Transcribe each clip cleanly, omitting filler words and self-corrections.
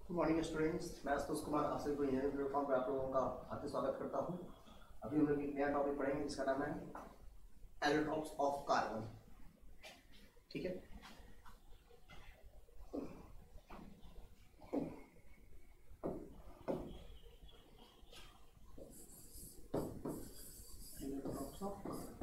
Good morning students, मैं आशुतोष कुमार आपसे कोई इंजीनियरिंग प्लेटफॉर्म पर आप लोगों का हार्दिक स्वागत करता हूं। अभी हम लोग एक नया टॉपिक पढ़ेंगे जिसका नाम है एलोट्रॉप्स ऑफ कार्बन। ठीक है, allotropes of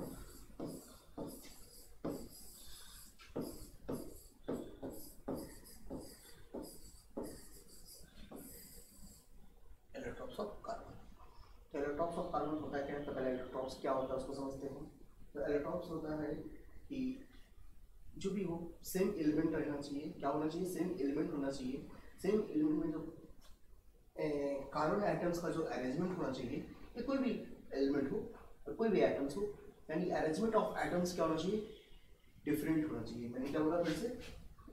allotropes of carbon. तो एलोट्रॉप्स ऑफ कार्बन होता है क्या है, तो पहले एलोट्रॉप्स क्या होता है उसको समझते हैं। तो एलोट्रॉप्स होता है कि जो भी हो सेम एलिमेंट रहना चाहिए। क्या होना चाहिए? सेम एलिमेंट होना चाहिए। सेम एलिमेंट में जो कार्बन एटम्स का जो अरेंजमेंट होना चाहिए, या कोई भी एलिमेंट हो और कोई भी एटम्स हो, यानी अरेंजमेंट ऑफ एटम्स क्या होना चाहिए? डिफरेंट होना चाहिए। मैंने क्या बोला फिर से?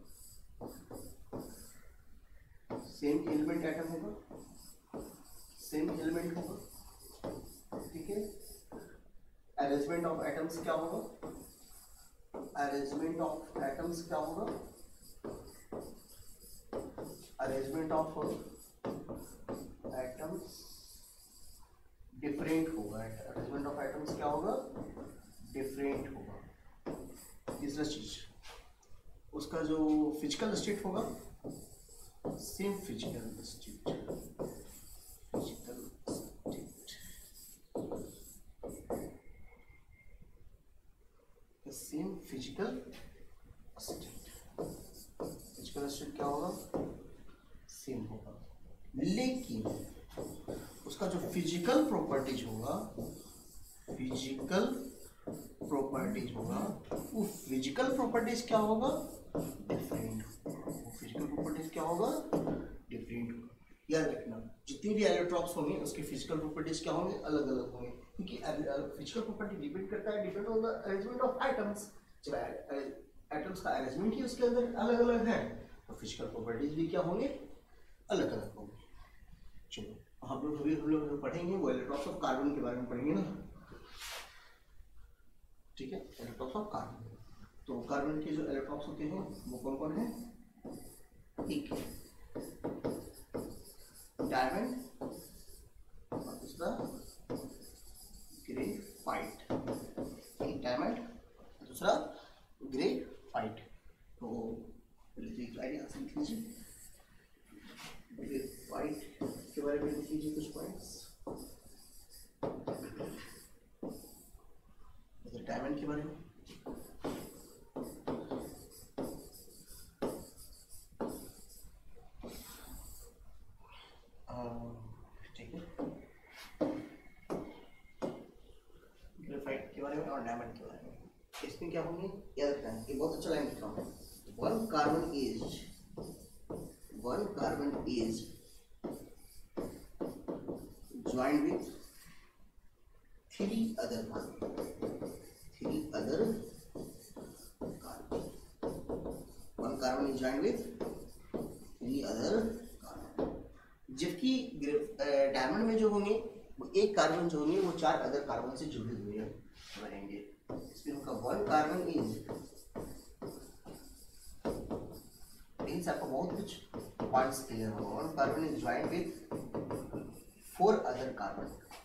सेम एलिमेंट एटम होगा, सेम एलिमेंट होगा, ठीक है। अरेंजमेंट ऑफ एटम्स क्या होगा? अरेंजमेंट ऑफ एटम्स क्या होगा? अरेंजमेंट ऑफ एटम्स डिफरेंट होगा। अरेंजमेंट ऑफ एटम्स क्या होगा? डिफरेंट होगा। तीसरा चीज, उसका जो फिजिकल स्टेट होगा, same physical state, physical state, same physical state. Physical state क्या होगा? सेम होगा, लेकिन उसका जो फिजिकल प्रॉपर्टीज होगा, फिजिकल प्रॉपर्टीज होगा, वो फिजिकल प्रॉपर्टीज क्या होगा? डिफरेंट होगा। वो फिजिकल प्रॉपर्टीज क्या होगा? डिफरेंट होगा। याद रखना, जितनी भी एलोट्रॉप्स होंगे उसके फिजिकल प्रॉपर्टीज क्या होंगे? अलग अलग होंगे, क्योंकि फिजिकल प्रॉपर्टी डिपेंड करता है, depend on the arrangement of atoms. जब एटम्स का अरेंजमेंट ही उसके अंदर अलग अलग है, तो फिजिकल प्रॉपर्टीज भी क्या होंगे? अलग अलग होंगे। चलो हम लोग जो पढ़ेंगे वो एलोट्रॉप्स ऑफ कार्बन के बारे में पढ़ेंगे ना, ठीक है। एलोट्रॉप्स ऑफ कार्बन, तो कार्बन के जो एलोट्रॉप्स होते हैं वो कौन कौन है? ठीक है, डायमंड और दूसरा ग्रेफाइट। डायमंड, दूसरा ग्रेफाइट। तो पहले एक लाइन यहाँ से लिख लीजिए, ग्रेफाइट के बारे में लिख लीजिए कुछ पॉइंट्स। डायमंड के बारे में ठीक है, ग्रेफाइट के बारे में और डायमंड के बारे में। इसमें क्या होंगे याद रखना है, ये बहुत अच्छा लाइन लिखा हूँ। One carbon is joined with three other carbon, one carbon is joined with three other carbon। जबकि डायमंड में जो होंगे वो एक कार्बन जो होंगे वो चार अदर कार्बन से जुड़े हुए रहेंगे। इसमें उनका वन कार्बन इज, मीन्स आपको बहुत कुछ पॉइंट्स क्लियर होगा। One carbon is joined with four other carbon,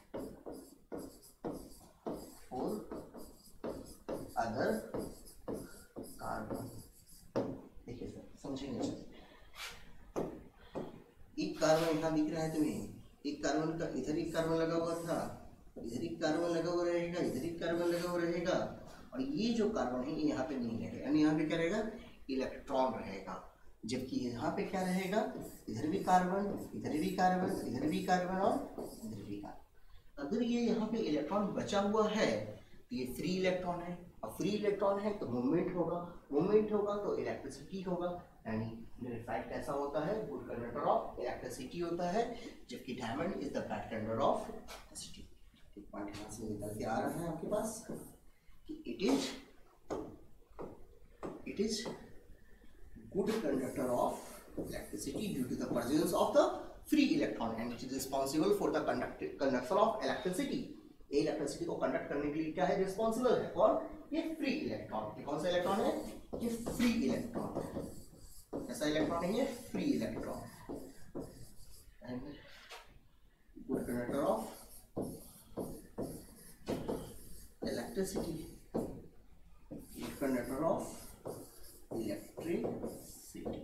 देखिए सर, समझेंगे सर। एक कार्बन यहाँ दिख रहा है तुम्हें, एक कार्बन का इधर एक कार्बन लगा हुआ था, इधर एक कार्बन लगा हुआ रहेगा, इधर एक कार्बन लगा हुआ रहेगा, और ये जो कार्बन है ये यहाँ पे नहीं रहेगा, यानी यहाँ पे क्या रहेगा? इलेक्ट्रॉन रहेगा। जबकि यहाँ पे क्या रहेगा? इधर भी कार्बन, इधर भी कार्बन, इधर भी कार्बन और इधर भी कार्बन। अगर ये यहाँ पे इलेक्ट्रॉन बचा हुआ है तो ये फ्री इलेक्ट्रॉन है, और फ्री इलेक्ट्रॉन है तो मूवमेंट होगा, मूवमेंट होगा तो इलेक्ट्रिसिटी होगा। यानी ग्रेफाइट कैसा होता है? गुड कंडक्टर ऑफ इलेक्ट्रिसिटी होता है, जबकि diamond is the bad conductor of electricity. एक पॉइंट यहाँ से निकल के आ रहा है आपके पास कि it is good conductor of electricity due to the presence of the free electron, and it is responsible for the conduction of electricity। ये इलेक्ट्रिसिटी को कंडक्ट करने के लिए क्या है रिस्पॉन्सिबल है? कौन? ये फ्री इलेक्ट्रॉन। ये कौन सा इलेक्ट्रॉन है? ये फ्री इलेक्ट्रॉन है। ऐसा इलेक्ट्रॉन नहीं है, free electron. and good conductor of electricity, good conductor of electricity।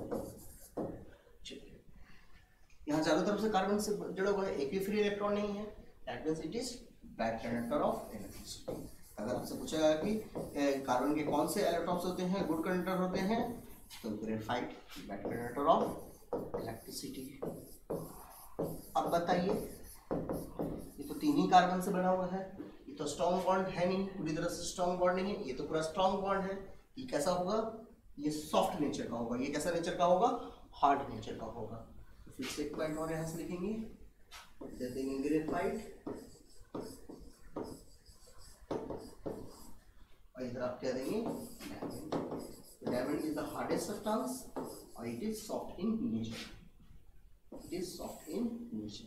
यहाँ चारों तरफ से कार्बन से जुड़ा हुआ है, एक भी फ्री इलेक्ट्रॉन नहीं है, that means it is bad conductor of electricity. अगर आपसे पूछेगा कि कार्बन के कौन से इलेक्ट्रॉन्स होते हैं गुड कंडक्टर होते हैं, तो graphite bad conductor of electricity. अब बताइए, ये तो तीन ही कार्बन से बना हुआ है, ये तो स्ट्रॉन्ग बॉन्ड है नहीं, पूरी तरह से स्ट्रॉन्ग बॉन्ड नहीं है, ये तो पूरा स्ट्रॉन्ग बॉन्ड है। ये कैसा होगा? ये सॉफ्ट नेचर का होगा। ये कैसा नेचर का होगा? हार्ड नेचर का होगा। तो फिर से एक पॉइंट और यहाँ से लिखेंगे, दे देंगे ग्रेफाइट, और इधर आप क्या देंगे? डायमंड। तो diamond is the hardest substance और it is soft in nature, it is soft in nature.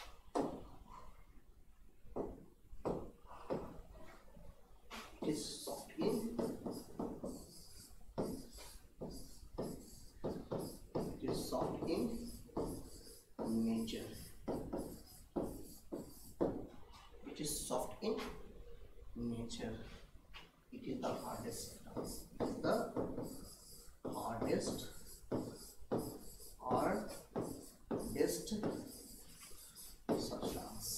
Is soft in it is soft in nature, it is soft in nature, it is the hardest, it is the hardest substance।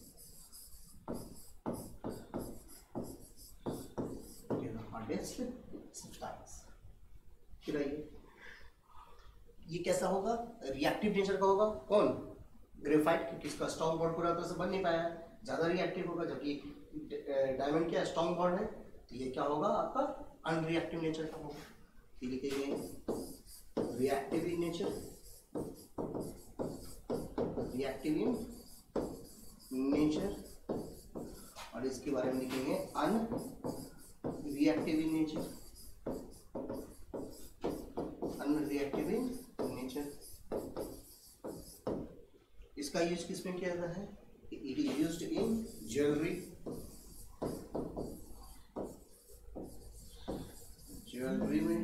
Substance. फिर ये कैसा होगा? Reactive nature का होगा। कौन? Graphite, क्योंकि इसका strong bond पूरा तरह से बन नहीं पाया है, ज्यादा रिएक्टिव होगा, जबकि डायमंड क्या स्ट्रॉन्ग बॉन्ड है, तो ये क्या होगा? आपका अनरिएक्टिव नेचर का होगा। ये लिखेंगे reactive in nature, reactive in nature, और इसके बारे में लिखेंगे unreactive in nature, unreactive in nature. इसका यूज किस में किया जाता है? It is used in jewellery, jewellery में,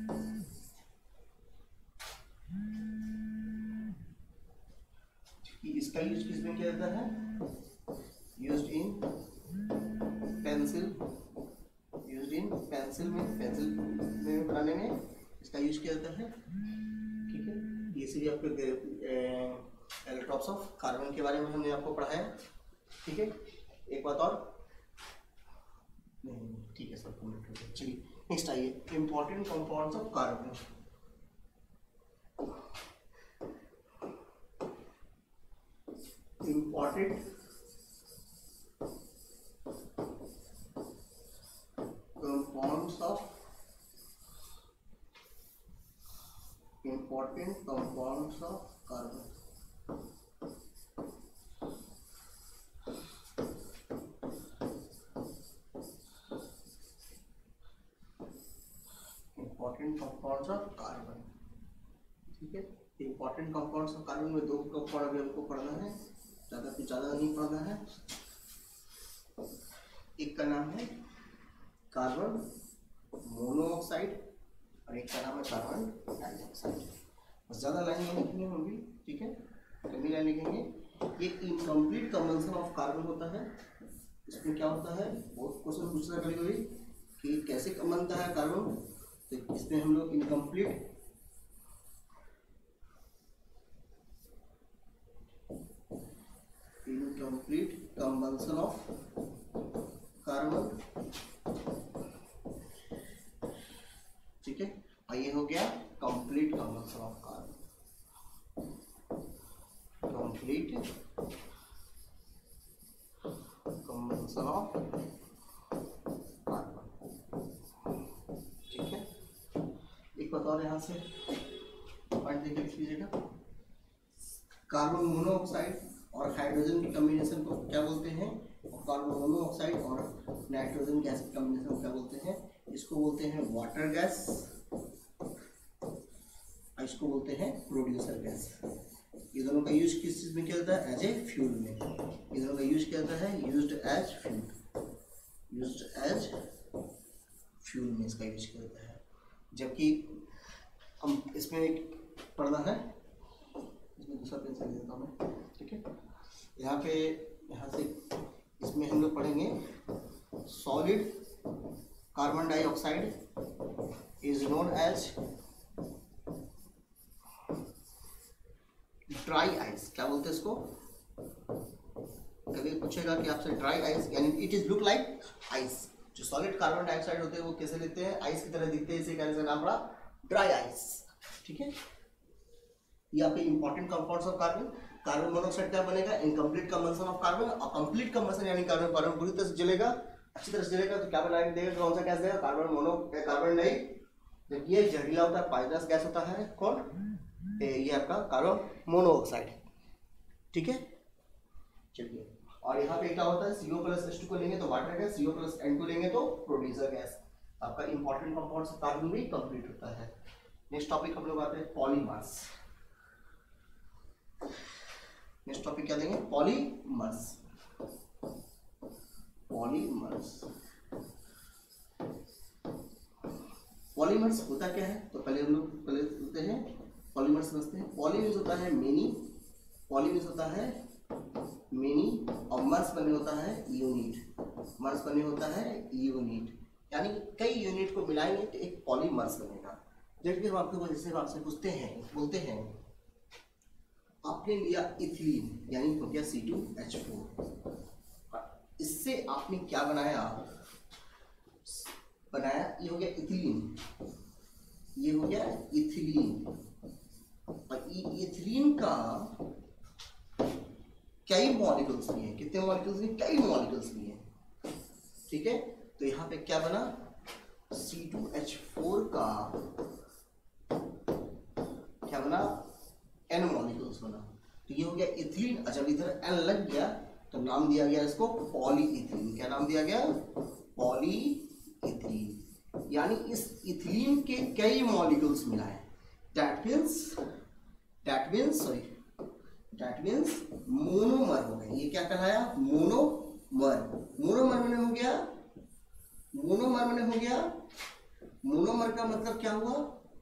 इसका यूज किस में किया जाता है? Used in pencil, used in pencil में, पेंसिल में बनाने में इसका यूज किया जाता है। ठीक है, ये सभी आपके इलेक्ट्रॉन्स ऑफ कार्बन के बारे में हमने आपको पढ़ाया। ठीक है, एक बात और नहीं, ठीक है सर, कंप्लीट हो गया। चलिए नेक्स्ट आइए, important compounds of carbon. Important compounds of carbon. Important compounds of carbon. ठीक है, इंपॉर्टेंट कंपाउंड्स ऑफ कार्बन में दो कंपाउंड अभी हमको पढ़ना है, ज़्यादा कुछ ज़्यादा नहीं पढ़ना है। एक का नाम है कार्बन मोनोऑक्साइड और एक का नाम है कार्बन डाइऑक्साइड। बस ज़्यादा लाइन नहीं लिखेंगे हम भी, ठीक है, कमी लाइन लिखेंगे। ये इनकम्प्लीट कंबंशन ऑफ कार्बन होता है। इसमें क्या होता है? बहुत क्वेश्चन पूछता है कभी कभी कि कैसे बनता है कार्बन, तो इसमें हम लोग इनकम्प्लीट कंबंशन ऑफ कार्बन। ठीक है, और ये हो गया complete combustion of carbon, complete combustion of carbon. ठीक है, एक बात और यहाँ से पॉइंट देखिए लिख लीजिएगा, कार्बन मोनोऑक्साइड और हाइड्रोजन की कॉम्बिनेशन को क्या बोलते हैं? कार्बन मोनोऑक्साइड और नाइट्रोजन गैस की कॉम्बिनेशन को क्या बोलते हैं? इसको बोलते हैं वाटर गैस, इसको बोलते हैं प्रोड्यूसर गैस। ये दोनों का यूज किस चीज में किया जाता है? एज ए फ्यूल में। ये दोनों का यूज किया जाता है used as fuel, used as fuel में इसका यूज किया जाता है। जबकि हम इसमें एक पढ़ना है इसमें दूसरा पेंसिल ले देता हूँ मैं, ठीक है। यहाँ पे यहाँ से इसमें हम लोग पढ़ेंगे solid carbon dioxide is known as dry ice. क्या बोलते हैं इसको? कभी पूछेगा कि आपसे ड्राई आइस, यानी it is look like ice. जो सॉलिड कार्बन डाइऑक्साइड होते हैं वो कैसे लेते हैं? आइस की तरह दिखते हैं, इसे कहने से नाम पड़ा ड्राई आइस, ठीक है। यहाँ पे important compounds of carbon. Carbon monoxide क्या बनेगा? Incomplete combustion of carbon. और कंप्लीट कंबंशन यानी कार्बन कार्बन पूरी तरह से जलेगा, अच्छी तरह से जलेगा तो क्या बनाएगा देगा? कौन सा गैस देगा? कार्बन नहीं, जब ये जहरीला होता है पाइजनस गैस होता है कौन? ये आपका कार्बन मोनोऑक्साइड, ठीक है। चलिए, और यहाँ पे क्या होता है? CO+H2 को लेंगे तो वाटर गैस, CO+N2 लेंगे तो प्रोड्यूसर गैस। आपका इंपॉर्टेंट कंपाउंड्स ऑफ कार्बन भी कंप्लीट होता है। नेक्स्ट टॉपिक हम लोग आते हैं पॉलीमर्स। नेक्स्ट टॉपिक क्या देंगे? पॉलीमर्स। पॉलीमर्स होता क्या है? तो पहले हम लोग होते हैं पॉलीमर्स समझते हैं। पॉली मीन्स होता है मेनी, पॉली मीन्स होता है मेनी, और मर्स बने होता है यूनिट। मर्स बने होता है यूनिट, यानी कई यूनिट को मिलाएंगे तो एक पॉलीमर्स बनेगा। जैसे हम आपको जैसे आपसे पूछते हैं, बोलते हैं आपने लिया इथिलीन, यानी हो गया C2H4, इससे आपने क्या बनाया? ये हो गया इथिलीन, ये हो गया इथिलीन। और इथिलीन का कई मॉलिक्यूल्स भी हैं। कितने मॉलिक्यूल्स भी? कई मॉलिक्यूल्स भी हैं, ठीक है। तो यहाँ पे क्या बना? C2H4 का क्या बना? N मॉलिक्यूल्स बना। तो ये हो गया इथिलीन। जब इधर N लग गया तो नाम दिया गया इसको पॉलीइथिलीन। क्या नाम दिया गया? पॉलीइथिलीन। यानी इस इथिलीन के कई मॉलिक्यूल्स मिलाए। That means मोनोमर हो गए। ये क्या कहलाया? मोनोमर। मोनोमर मैंने हो गया, मोनोमर मैंने हो गया। मोनोमर का मतलब क्या हुआ?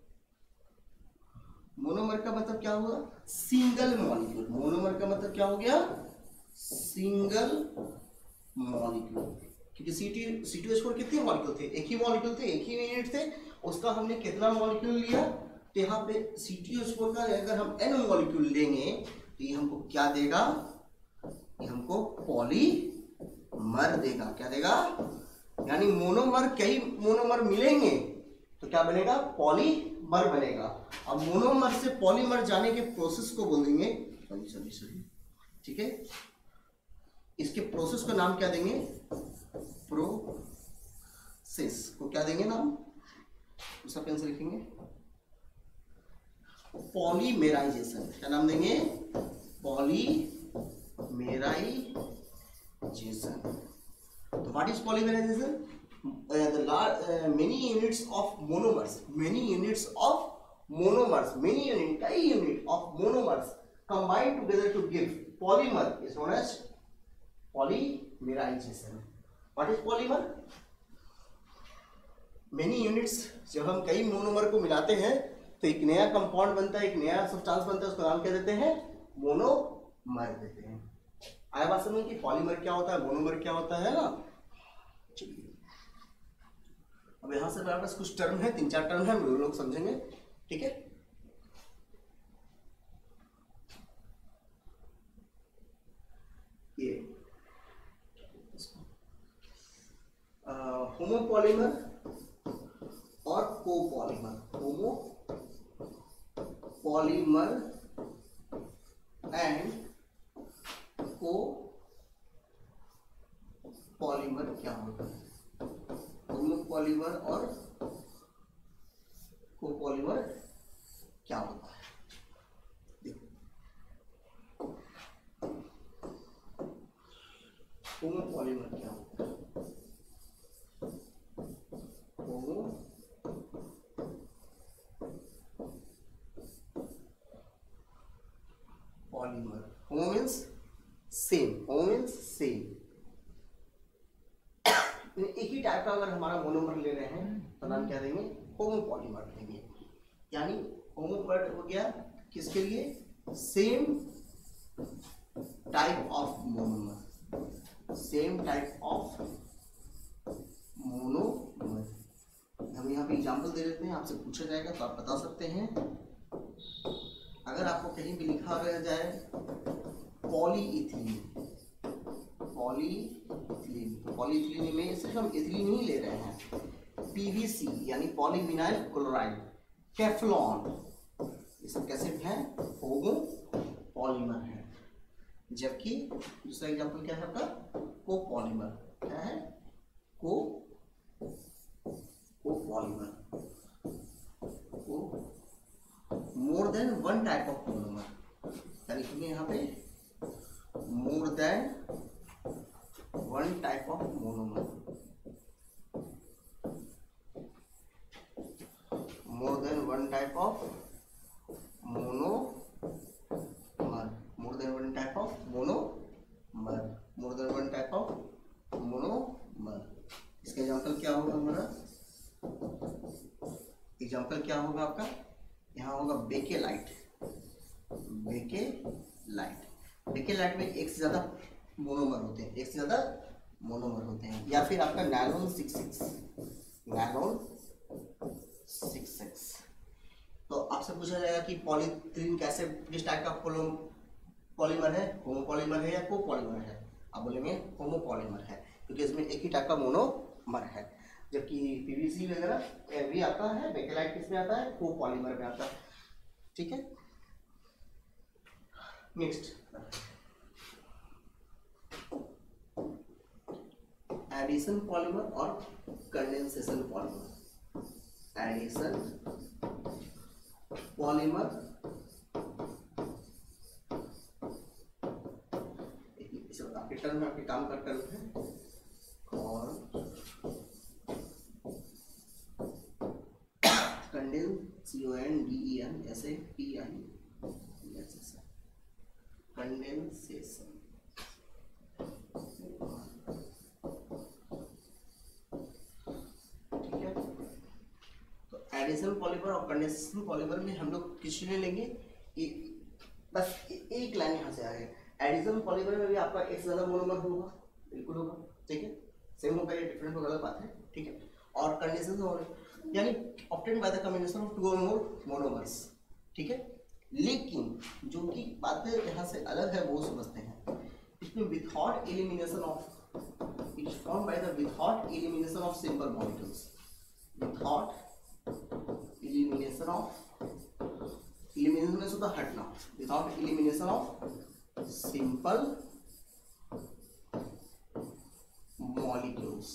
मोनोमर का मतलब क्या हुआ? Single molecule. मोनोमर का मतलब क्या हो गया? Single molecule. क्योंकि C2H4 कितने मॉलिक्यूल थे? एक ही मॉलिक्यूल थे, एक ही यूनिट थे। उसका हमने कितना मॉलिक्यूल लिया? तो यहाँ पे C2H4 का अगर हम N मॉलिक्यूल लेंगे तो ये हमको क्या देगा? ये हमको पॉलीमर देगा। क्या देगा? यानी मोनोमर, कई मोनोमर मिलेंगे तो क्या बनेगा? पॉलीमर बनेगा। अब मोनोमर से पॉलीमर जाने के प्रोसेस को बोल देंगे, सॉरी, ठीक है। इसके प्रोसेस का नाम क्या देंगे? प्रोसेस को क्या देंगे नाम? दूसरा पेन से लिखेंगे पॉलीमेराइजेशन। क्या नाम देंगे? पॉलीमेराइजेशन। तो what is polymerisation? many units of monomers, many unit, कई unit of monomers combine together to give polymer is known as polymerization. What is polymer? Many units, जब हम कई मोनोमर को मिलाते हैं तो एक नया कंपाउंड बनता है, एक नया सब्सटेंस बनता है, उसका नाम क्या देते हैं? मोनोमर देते हैं। आया बात समझ कि पॉलीमर क्या होता है, मोनोमर क्या होता है ना। चलिए, अब यहां से हमारे पास कुछ टर्म है, 3-4 टर्म है, हम लोग समझेंगे, ठीक है। ये होमोपॉलीमर और कोपॉलीमर। होमोपॉलीमर एंड कोपॉलीमर क्या होता है? होमोपॉलीमर और कोपॉलीमर क्या होता है? देखो, होमोपॉलीमर क्या होता है? Polymer, homo means same, homo means same. एक ही टाइप का अगर हमारा मोनोमर ले रहे हैं तो नाम क्या देंगे? होमोपॉलीमर देंगे। यानी होमोपॉलीमर हो गया किसके लिए? Same type of monomer, same type of monomer. हम यहाँ पे एग्जाम्पल दे देते हैं, आपसे पूछा जाएगा तो आप बता सकते हैं। अगर आपको कहीं भी लिखा रह जाए पॉलीइथिलीन, पॉलीइथिलीन, तो पॉलीइथिलीन में सिर्फ हम इथिलीन नहीं ले रहे हैं, पीवीसी यानी पॉलीविनाइल क्लोराइड, टेफ्लॉन, ये सब कैसे हैं, होमो पॉलीमर है। जबकि दूसरा एग्जांपल क्या है आपका, कोपॉलीमर, क्या है, copolymer, more than one type of monomer, यानी कि यहाँ पे more than one type of monomer, more than one type of monomer, more than one type of monomer, more than one type of monomer. इसका example क्या होगा हमारा, example क्या होगा आपका, यहाँ होगा बेकेलाइट, बेकेलाइट, बेकेलाइट में एक से ज्यादा मोनोमर होते हैं, एक से ज्यादा मोनोमर होते हैं। या फिर आपका नायलॉन 66, नायलॉन 66। तो आपसे पूछा जाएगा कि पॉलीथिलीन कैसे, किस टाइप का पॉलीमर है, होमोपॉलीमर है या कोपॉलीमर है, आप बोलेंगे होमोपॉलीमर है, क्योंकि इसमें एक ही टाइप का मोनोमर है। जबकि पीवीसी वगैरह भी आता है, बेकेलाइट किस में आता है, कोपॉलीमर में आता है। ठीक है, नेक्स्ट एडिशन पॉलीमर और कंडेंसेशन पॉलीमर। एडिशन पॉलीमर, इसे आपके टर्म में आपके काम कर टर्म है, और कंडेंसेशन, ठीक है। तो एडिशन पॉलीमर और कंडेंसेशन पॉलीमर में हम लोग किस ले लेंगे, बस एक लाइन यहाँ से आएगा। एडिशन पॉलीमर में भी आपका एक से ज्यादा मोनोमर होगा, बिल्कुल होगा, ठीक है, सेम होगा या डिफरेंट होगा अलग बात है, ठीक है। और कंडेंसेशन यानी obtained by the combination of two और मोर मोनोमर्स, ठीक है। लेकिन जो कि बातें यहाँ से अलग है वो समझते हैं। इसमें without elimination of, it is formed by the without elimination of simple molecules, without elimination of, elimination में सुधा हटना, without elimination of simple molecules.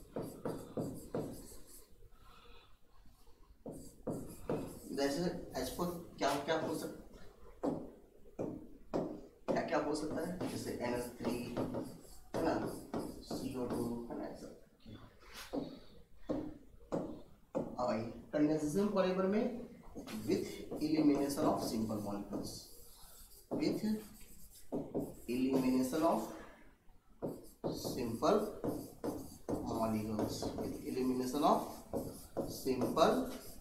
जैसे एच पर क्या क्या हो सकता, क्या क्या हो सकता है, जैसे NH3 है ना, CO2 है ना, ऐसा। और कंडेंसेशन पॉलीमर में with elimination of simple molecules, with elimination of simple molecules, with elimination of simple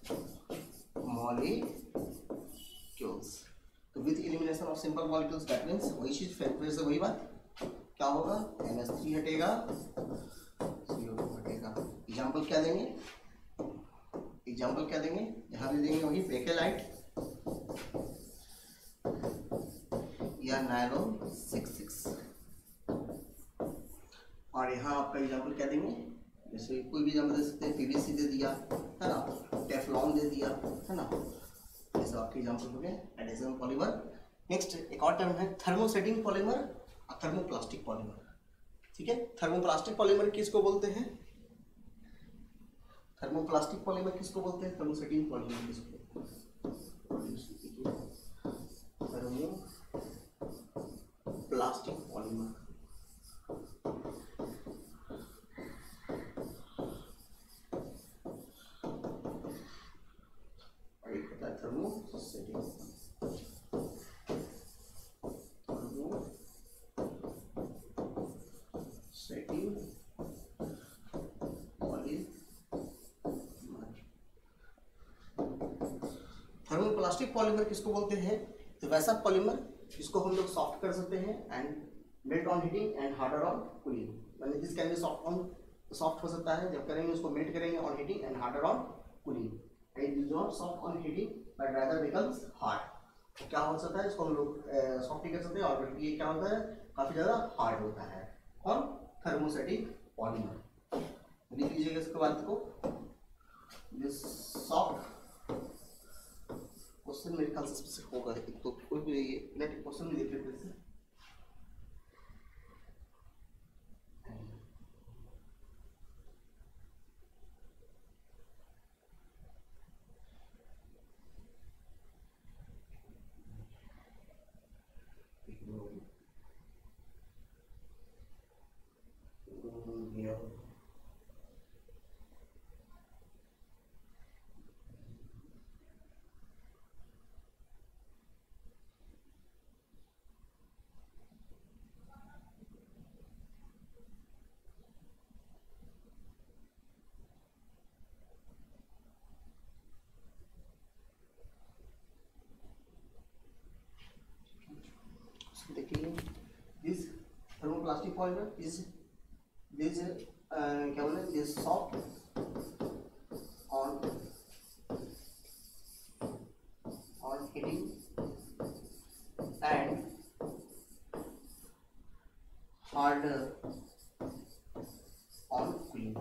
molecules. तो with elimination of simple molecules that means वही चीज, फिर से वही बात, क्या होगा, NH3 हटेगा, CO2 हटेगा। एग्जांपल क्या देंगे, एग्जांपल क्या देंगे, यहाँ भी देंगे वही बेकेलाइट या नायलॉन 66। और यहाँ आपका एग्जांपल क्या देंगे, जैसे कोई भी एग्जांपल दे सकते हैं, PVC दे दिया है ना, टेफ्लॉन दे दिया है ना, ये सब आपके एग्जांपल हो गए एडिशन पॉलीमर। नेक्स्ट एक और टर्म है थर्मोसेटिंग पॉलीमर और थर्मोप्लास्टिक पॉलीमर, ठीक है। थर्मोप्लास्टिक पॉलीमर किसको बोलते हैं, थर्मोप्लास्टिक पॉलीमर किसको बोलते हैं, थर्मोसेटिंग पॉलीमर किसको बोलते हैं, थर्मोप्लास्टिक पॉलीमर। थर्मोप्लास्टिक पॉलीमर किसको बोलते हैं, तो वैसा पॉलीमर इसको हम लोग सॉफ्ट कर सकते हैं and melt on heating and harder on cooling. मैंने दिस कैन बी सॉफ्ट हो सकता है जब करेंगे उसको मेल्ट करेंगे on heating and harder on cooling. It is not soft on heating but rather becomes hard. क्या हो सकता है इसको हम लोग सॉफ्ट नहीं कर सकते और बल्कि ये क्या होता है काफी ज्यादा हार्ड होता है। कौन? Thermostatic polymer. लिख लीजिएगा इसके बाद को दिस सॉफ्ट क्वेश्चन मेरे ख्याल से होगा एक तो कोई भी इलेक्ट्रिक क्वेश्चन में देख लेते हैं। देखिए this thermoplastic polymer is this क्या बोले this soft on heating and harder on cooling.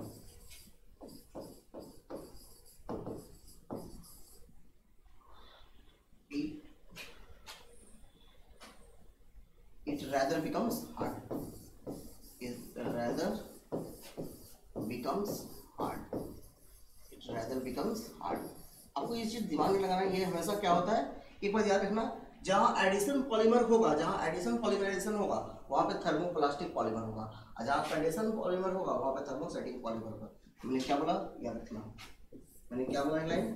It rather becomes hard. It rather becomes hard. It rather becomes hard. आपको ये चीज दिमाग में लगाना, ये हमेशा क्या होता है एक बार याद रखना, जहाँ एडिशन पॉलीमर होगा, जहाँ एडिशन पॉलीमराइजेशन होगा वहाँ पे थर्मोप्लास्टिक पॉलीमर होगा, और जहाँ कंडेंसन पॉलीमर होगा वहाँ पे थर्मोस्टेटिक पॉलीमर होगा। मैंने क्या बोला याद रखना, मैंने क्या बोला लाइन,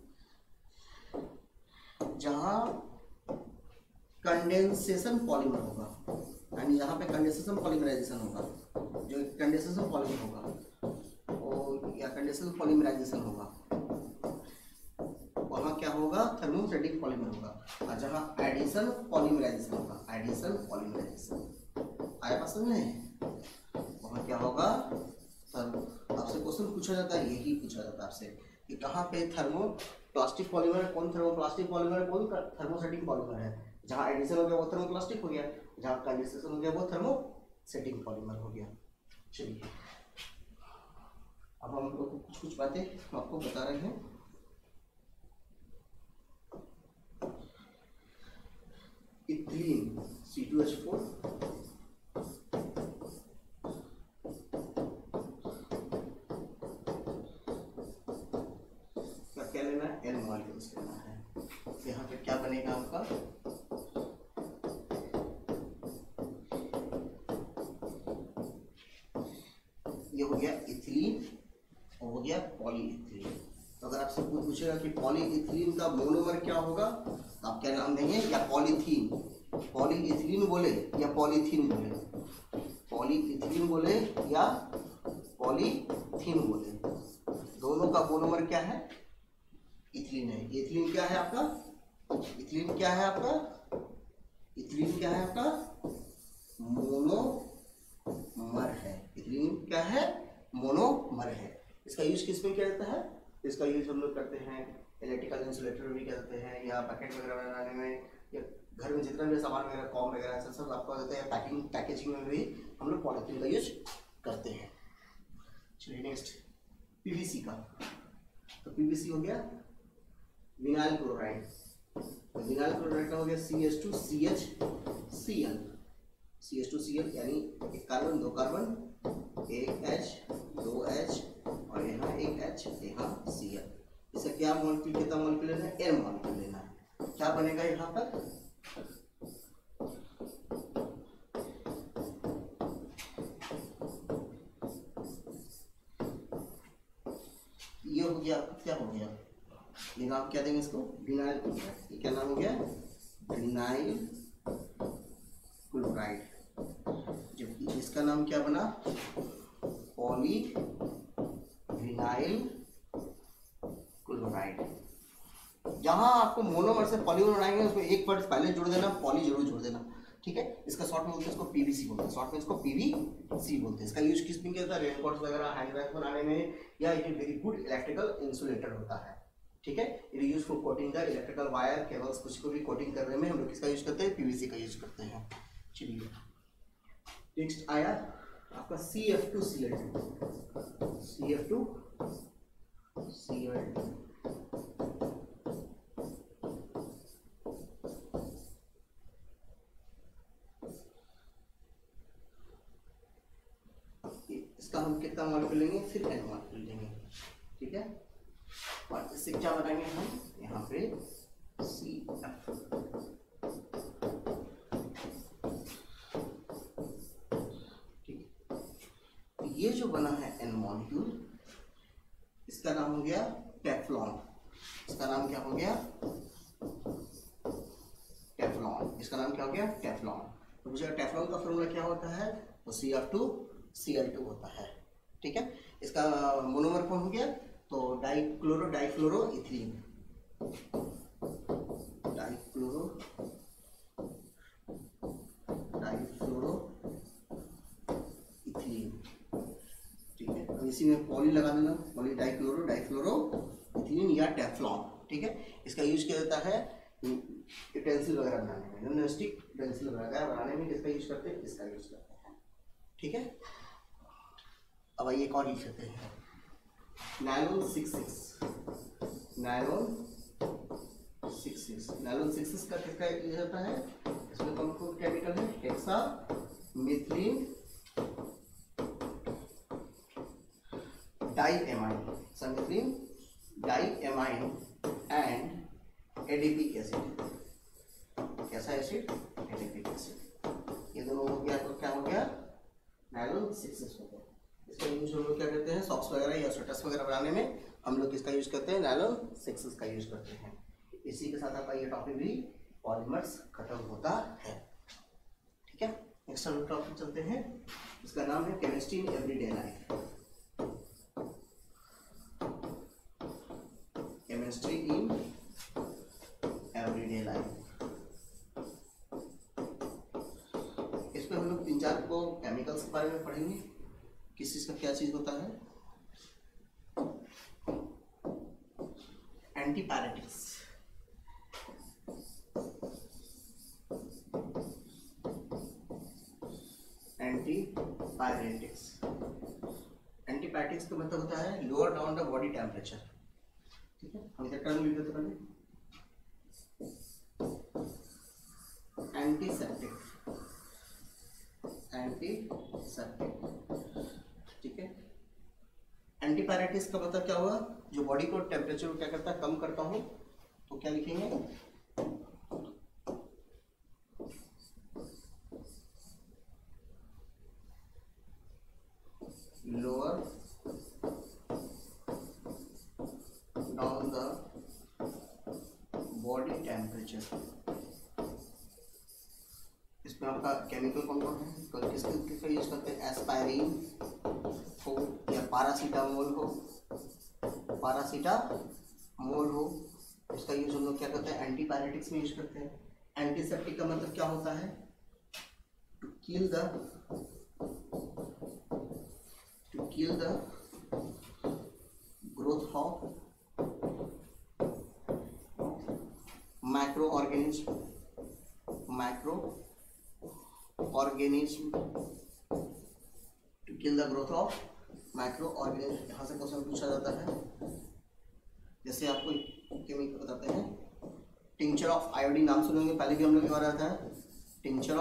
जहाँ कंडेंसेशन पॉलीमर होगा यानी यहाँ पे कंडेंसेशन पॉलीमराइजेशन होगा, जो कंडेंसेशन पॉलीमर होगा और या कंडेंसेशन पॉलीमराइजेशन होगा वहाँ क्या होगा थर्मोस्टेटिक पॉलीमर होगा, और जहाँ एडिशन पॉलीमराइजेशन होगा, एडिशन पॉलीमराइजेशन आया बात समझ में, वहाँ क्या होगा आपसे क्वेश्चन पूछा जाता है, यही पूछा जाता है आपसे कि कहाँ पे थर्मोप्लास्टिक पॉलीमर है, कौन थर्मोप्लास्टिक पॉलीमर है, कौन थर्मोस्टेटिक पॉलीमर है। जहाँ एडिशन हो गया वो थर्मोप्लास्टिक हो गया, जहाँ कंडेंसेशन हो गया वो थर्मोस्टेटिक पॉलीमर हो गया। चलिए अब हम लोग कुछ कुछ बातें आपको बता रहे हैं। इथिलीन C2H4 का क्या लेना है, N मॉलिक्यूल्स लेना है। यहाँ पे क्या बनेगा आपका ये हो गया इथिलीन और हो गया पॉलीइथिलीन। तो अगर आपसे कुछ पूछेगा कि पॉलीइथिलीन का मोनोमर क्या होगा तो आप क्या नाम देंगे, या पॉलीथीन, पॉलीइथिलीन बोले या पॉलीथीन बोले, पॉलीइथिलीन बोले या पॉलीथीन बोले, दोनों का मोनोमर क्या है, इथिलीन है। इथिलीन क्या है आपका, इथिलीन क्या है आपका, इथिलीन क्या है आपका मोनोमर है। इथिलीन क्या है, मोनोमर है। इसका यूज किस में किया जाता है, इसका यूज हम लोग करते हैं इलेक्ट्रिकल इंसुलेटर भी करते हैं, या पैकेट वगैरह बनाने में, या घर में जितना भी सामान वगैरह कॉम वगैरह सब आपको देते हैं, पैकेजिंग में भी हम लोग पॉलीथीन का यूज करते हैं। चलिए नेक्स्ट पीवीसी का, तो पीवीसी हो गया विनाइल क्लोराइड, तो विनाइल क्लोराइड का हो गया CH2CHCl, CH2Cl यानी एक कार्बन दो कार्बन, एक H दो H और यहाँ एक H यहाँ Cl। इसका क्या मॉलिक्यूल, कितना मॉलिक्यूल लेना है, N मॉलिक्यूल लेना है। क्या बनेगा यहाँ पर, ये हो गया, क्या हो गया, ये नाम क्या देंगे इसको, विनाइल क्लोराइड। ये क्या नाम हो गया, विनाइल क्लोराइड। जबकि इसका नाम क्या बना, पॉली विनाइल क्लोराइड। जहां आपको मोनोमर से पॉलीमर बनाएंगे उसमें एक वर्ड पहले जोड़ देना, पॉली जरूर जोड़ देना, ठीक है। इसका शॉर्ट में बोलते हैं इसको पीवीसी बोलते हैं, शॉर्ट में इसको पीवीसी बोलते हैं। इसका यूज किस में किया जाता है? रेनकोट्स वगैरह, हैंड बैग बनाने में, या ये वेरी गुड इलेक्ट्रिकल इंसुलेटर होता है, ठीक है। It use for coating the electrical wire, cables, कुछ को भी कोटिंग करने में हम लोग किसका यूज करते हैं? पीवीसी का यूज करते हैं। चलिए नेक्स्ट आया आपका CF2Cl2, CF2Cl2। इसका हम कितना मॉलिक्यूल लेंगे? फिर n मॉलिक्यूल लेंगे, ठीक है। और इससे क्या बनाएंगे हम? यहाँ पे CF, ठीक है। ये जो बना है n मॉलिक्यूल, इसका नाम हो गया टेफ्लॉन। इसका नाम क्या हो गया? टेफ्लॉन। इसका नाम क्या हो गया? टेफ्लॉन। तो मुझे टेफ्लॉन का फॉर्मूला क्या होता है? तो CF2Cl2 होता है, ठीक है। इसका मोनोमर कौन हो गया? तो डाइफ्लोरो इथिलीन, ठीक है। अब इसी में पॉली लगा देना, पॉली डाइफ्लोरो इथिलीन या टेफ्लॉन, ठीक है। इसका यूज किया जाता है यूटेंसिल वगैरह बनाने में, नॉन स्टिक यूटेंसिल वगैरह बनाने में किसका यूज करते हैं? इसका यूज करते हैं, ठीक है। अब आइए एक और लिख लेते हैं, नायलॉन 66, नायलॉन 66 का किसका यूज होता है? इसमें कौन कौन केमिकल है? Hexa methylene diamine, methylene diamine and adipic acid. कैसा एसिड? Adipic acid. ये दोनों हो गया तो क्या हो गया? नायलॉन 66 हो गया। इसका यूज हम लोग क्या करते हैं? सॉक्स वगैरह या स्वेटर्स वगैरह बनाने में हम लोग किसका यूज करते हैं? नायलॉन 66 का यूज करते हैं। इसी के साथ आपका ये टॉपिक भी पॉलीमर्स खत्म होता है, ठीक है। नेक्स्ट हम टॉपिक चलते हैं, इसका नाम है chemistry in everyday life. Chemistry in everyday life. इसमें हम लोग 3-4 को केमिकल्स के बारे में पढ़ेंगे, किस चीज का क्या चीज होता है। एंटीपायरेटिक्स, एंटीपायरेटिक्स का मतलब होता है lower down the body temperature, ठीक है। हम इधर टर्म लिख देते पहले, एंटीसेप्टिक, ठीक है। एंटीपायरेटिक्स का मतलब क्या हुआ? जो बॉडी को टेम्परेचर को क्या करता है? कम करता हूं, तो क्या लिखेंगे? Lower down the body temperature. इसमें आपका केमिकल कौन कौन है? किसका यूज करते हैं? एस्पायरिन हो या पैरासीटामोल हो, इसका यूज हम लोग क्या करते हैं? एंटीपायरेटिक्स में यूज करते हैं। एंटीसेप्टिक का मतलब क्या होता है? To kill the growth of micro organism, to kill the growth of micro organism. यहाँ से क्वेश्चन पूछा जाता है, जैसे आपको केमिकल बताते हैं, टिंचर ऑफ आयोडीन, नाम सुनेंगे, पहले भी हम लोग बार आता है। Tincture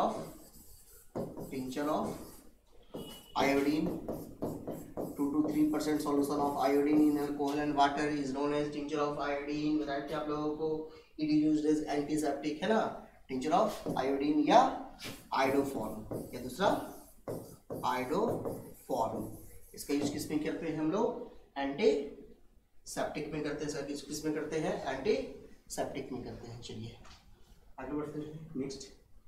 of iodine, 2 to 3% solution of iodine in alcohol and water is known as tincture of iodine। बताया थे आप लोगों को, it is used as antiseptic, है ना। टिंचर ऑफ आयोडीन या आइडोफॉर्म, या दूसरा आइडोफॉर्म। इसका यूज किस में करते हैं हम लोग? एंटीसेप्टिक में करते हैं। किस में करते हैं? एंटीसेप्टिक में करते हैं। चलिए आगे बढ़ते हैं। नेक्स्ट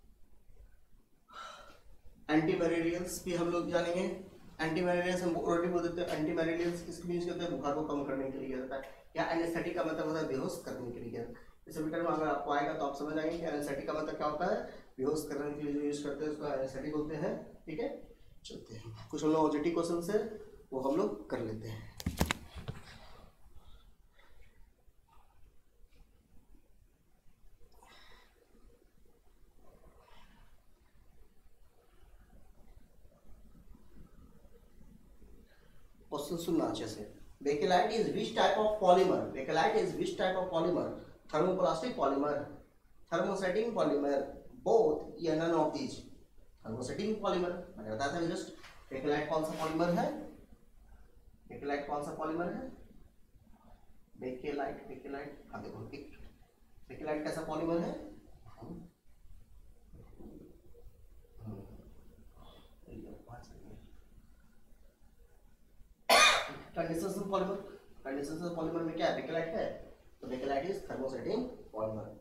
एंटीमैलेरियल्स भी हम लोग जानेंगे। एंटीमैलेरियल्स हम ऑलरेडी बोल देते हैं। एंटीमैलेरियल्स किसके लिए यूज करते हैं? बुखार को कम करने के लिए जाता है। या एनेस्थेटिक का मतलब होता है बेहोश करने के लिए। इस सभी टर्म अगर आपको आएगा तो आप समझ आएंगे कि एनेस्थेटिक का मतलब क्या होता है, बेहोश करने के लिए जो यूज करते हैं उसको एनेस्थेटिक बोलते हैं। ठीक है, चलते हैं कुछ हम लोग ऑब्जेक्टिव क्वेश्चन है वो हम लोग कर लेते हैं। क्वेश्चन सुनना अच्छे से। Bakelite is which type of polymer, Bakelite is which type of polymer, thermoplastic polymer, thermosetting polymer, both या none of these. Thermosetting polymer मैंने बताया था जस्ट। बेकेलाइट कौन सा पॉलीमर है, बेकेलाइट कौन सा पॉलीमर है, बेकेलाइट, बेकेलाइट हाँ देखो बेकेलाइट कैसा पॉलीमर है, कंडेंसेशन पॉलीमर। कंडेंसेशन पॉलीमर में क्या है, बेकेलाइट है, तो Bakelite is thermosetting polymer.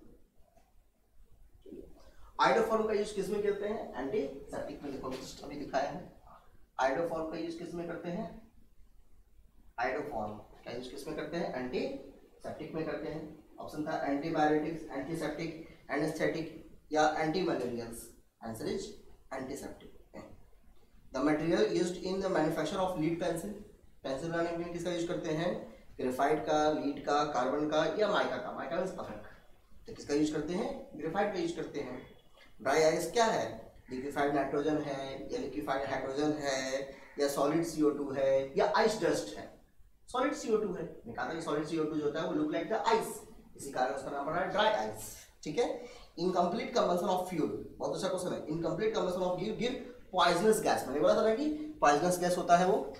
Iodoform का यूज किस में करते हैं, एंटीसेप्टिक में। देखो जस्ट अभी दिखाया है। आइडोफॉर्म का यूज किस में करते हैं, आइडोफॉर्म का यूज किस में करते हैं, एंटीसेप्टिक में करते हैं। ऑप्शन था एंटीबायोटिक्स, एंटीसेप्टिक, एनेस्थेटिक या anti malarials. Answer is antiseptic. The material used in the manufacture of lead pencil, pencil बनाने के लिए किसका यूज करते हैं, ग्रेफाइट का, लीड का, कार्बन का या माइका का। माइका मींस पथर। तो किसका यूज करते हैं, ग्रेफाइट का यूज करते हैं। ड्राई आइस क्या है, लिक्विफाइड नाइट्रोजन है या लिक्विफाइड हाइड्रोजन है या सॉलिड CO2 है या आइस डस्ट है। सॉलिड CO2 है, मैंने कहा था कि सॉलिड CO2 जो होता है वो लुक लाइक द आइस, इसी कारण उसका नाम पड़ा है ड्राई आइस। ठीक है। इनकम्प्लीट कंबशन ऑफ फ्यूल, बहुत अच्छा क्वेश्चन है। Incomplete combustion of give poisonous gas. मैंने बोला था ना कि पॉइजनस गैस होता है वो।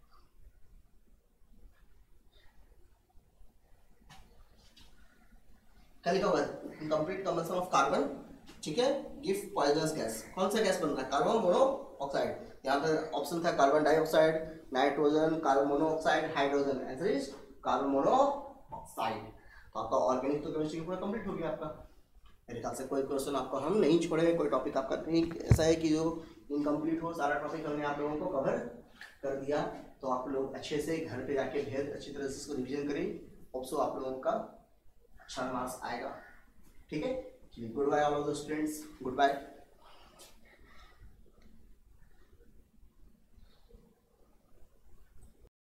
क्या लिखा हुआ है, इनकम्प्लीट कंबशन ऑफ कार्बन, ठीक है, गिव पॉइजनस गैस। कौन सा गैस बन रहा है, कार्बन मोनोऑक्साइड। यहाँ पर ऑप्शन था carbon dioxide, nitrogen, carbon monoxide, hydrogen. Answer is carbon monoxide. तो आपका ऑर्गेनिक तो केमिस्ट्री पूरा कंप्लीट हो गया आपका। मेरे ख्याल से कोई क्वेश्चन आपको हम नहीं छोड़ेंगे, कोई टॉपिक आपका नहीं ऐसा है कि जो इनकम्प्लीट हो। सारा टॉपिक हमने आप लोगों को कवर कर दिया। तो आप लोग अच्छे से घर पे जाके ढेर अच्छी तरह से इसको रिविजन करें। ऑल्सो आप लोगों का अच्छा मार्क्स आएगा। ठीक है, goodbye all of the students, good bye.